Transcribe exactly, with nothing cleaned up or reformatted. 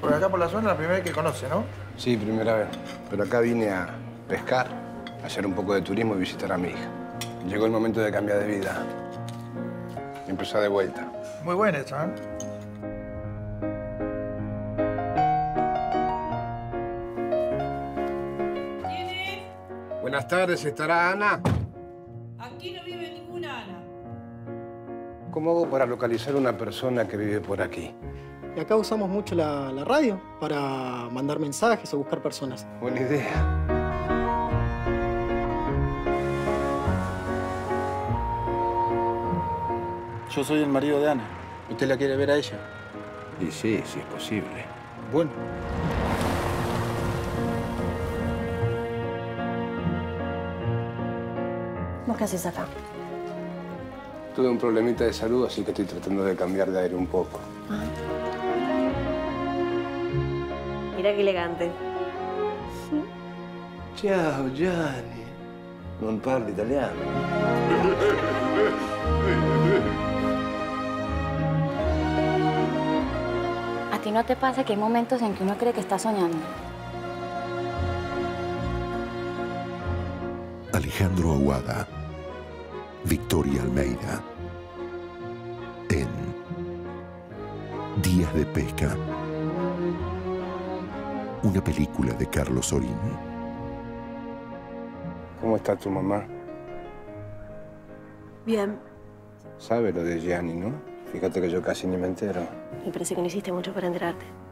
Por acá por la zona, la primera vez que conoce, ¿no? Sí, primera vez. Pero acá vine a pescar, a hacer un poco de turismo y visitar a mi hija. Llegó el momento de cambiar de vida. Y empezar de vuelta. Muy buena esa, ¿eh? ¿Quién es? Buenas tardes, ¿estará Ana? Aquí no vive ninguna Ana. ¿Cómo hago para localizar a una persona que vive por aquí? Y acá usamos mucho la, la radio para mandar mensajes o buscar personas. Buena idea. Yo soy el marido de Ana. ¿Usted la quiere ver a ella? Y sí, sí es posible. Bueno. ¿Vos qué haces acá? Tuve un problemita de salud, así que estoy tratando de cambiar de aire un poco. Ah. Mira qué elegante. Ciao, Gianni. Non parli italiano? ¿A ti no te pasa que hay momentos en que uno cree que está soñando? Alejandro Aguada, Victoria Almeida, en Días de Pesca, una película de Carlos Orín. ¿Cómo está tu mamá? Bien. Sabe lo de Gianni, ¿no? Fíjate que yo casi ni me entero. Me parece que no hiciste mucho para enterarte.